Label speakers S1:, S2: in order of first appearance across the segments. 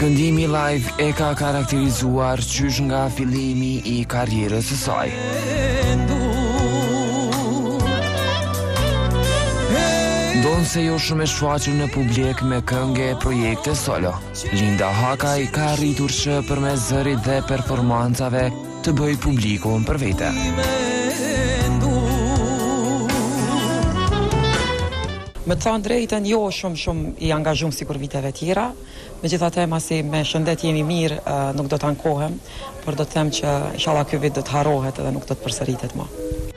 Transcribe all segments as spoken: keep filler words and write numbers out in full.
S1: Shëndimi live e ka karakterizuar qysh nga fillimi i karrierës së saj. Ndonë se jo shumë e shfaqur në publik me këngë e projekte solo. Linda Hakaj ka arritur që përmes zërit dhe performancave të bëj publikun për vete.
S2: Me të thënë drejtën, jo shumë shumë i angazhum si kur viteve tjera, megjithatë masi me shëndet jemi mirë, nuk do të ankohem, por do të them që inshallah ky vit do të harrohet edhe nuk do të përsëritet më.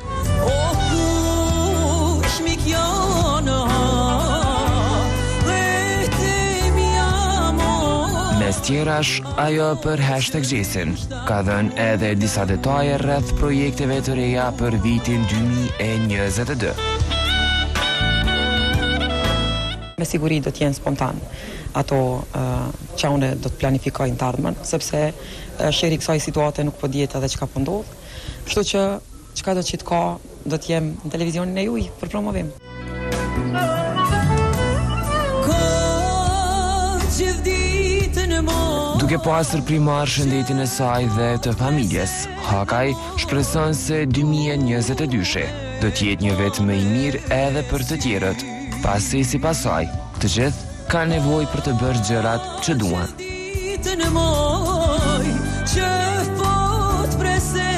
S1: Mes tjerash, ajo për hashtag Gjesin ka dhënë edhe disa detaje rreth projekteve të reja për vitin dy mijë e njëzet e dy.
S2: Me siguri do t'jenë spontan ato uh, që une do të planifikojnë të ardhmen, sepse uh, sheri kësaj situate nuk po dihet edhe çka po ndodh. Kështu që çka do të qitë ka, do t'jem në televizionin e juj për promovim.
S1: Duke pasur primar shëndetin e saj dhe të familjes, Hakaj shpreson se dy mijë e njëzet e dy do t'jetë një vit më i mirë edhe për të tjerët, pasi si pasaj, të gjithë ka nevojë për të bërë gjërat që duan.